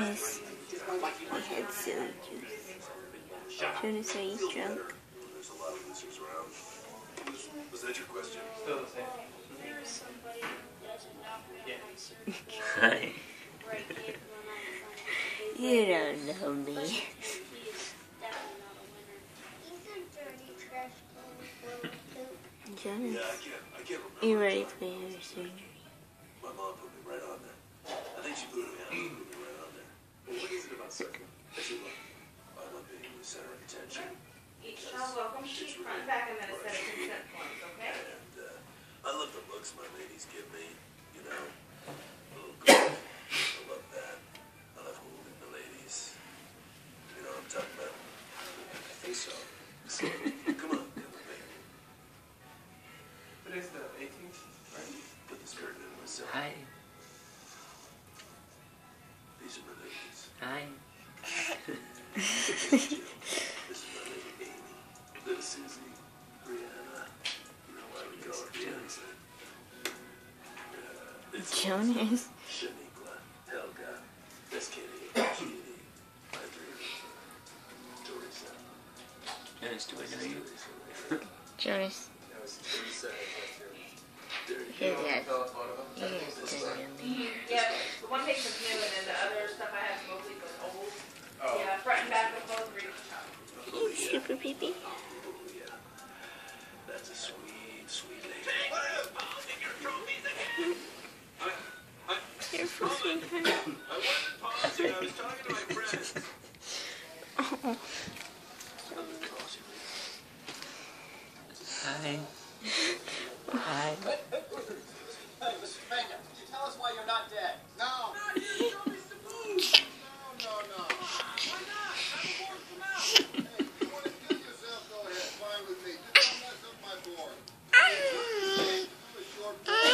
Jonas, we had silly juice. Jonas, are you drunk? Was that your question? Still the same. There's somebody who doesn't know. Yeah. Hi. You don't know me. He is definitely not a winner. He's a dirty trash can. Jonas, Yeah, I can't remember. you ready for your surgery? My mom put me right on there. I think she put me right on there. Well, what is it about surgery? Actually, look, I love being in the center of attention. Each child welcome sheet, front and back, and then a set of consent forms, okay? And I love the looks my ladies give me, you know. Little girl. I love that. I love holding the ladies. You know what I'm talking about? I think so. So, come on, baby. Today's the 18th, right? Put this curtain in myself. Hi. These are my ladies. Hi. This is my lady Amy. Little Susie. Brianna. You know why we call her Jonas? Jonas. Shaniqua. Helga. That's Kitty. Kitty. Teresa. Jonas, do I know you? Jonas. Here's that. Yeah, the one patient's new, and then the other stuff I have mostly was old. Oh. Yeah, front and back of both for each child. Super peepee. Oh, yeah. That's a sweet, sweet lady. Careful, sweetheart. I wasn't pausing. I was talking to my friends. Oh. Hi. Hi. Hey, Mr. Pena, could you tell us why you're not dead? No. Not here. Show me some food. No. Why not? I'm bored from out. Hey, if you want to kill yourself, go ahead. Fine with me. Just don't mess up my board. Do a short board.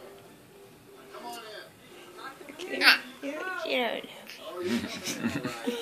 You don't know.